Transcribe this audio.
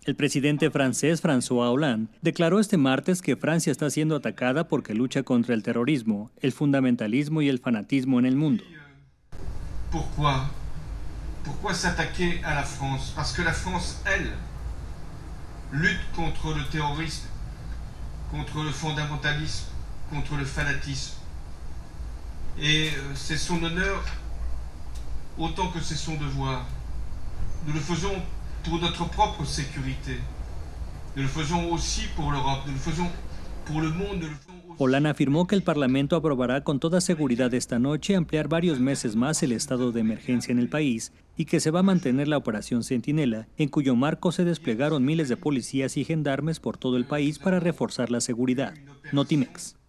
El presidente francés François Hollande declaró este martes que Francia está siendo atacada porque lucha contra el terrorismo, el fundamentalismo y el fanatismo en el mundo. Pourquoi? Pourquoi s'attaquer à la France? Parce que la France, elle, lutte contre le terrorisme, contre le fondamentalisme, contre le fanatisme. Et c'est son honneur autant que c'est son devoir. Nous le faisons pour notre propre sécurité. Nous le faisons aussi pour l'Europe. Nous le faisons pour le monde. Nous le faisons aussi... Hollande afirmó que el Parlamento aprobará con toda seguridad esta noche ampliar varios meses más el estado de emergencia en el país y que se va a mantener la operación Centinela, en cuyo marco se desplegaron miles de policías y gendarmes por todo el país para reforzar la seguridad. Notimex.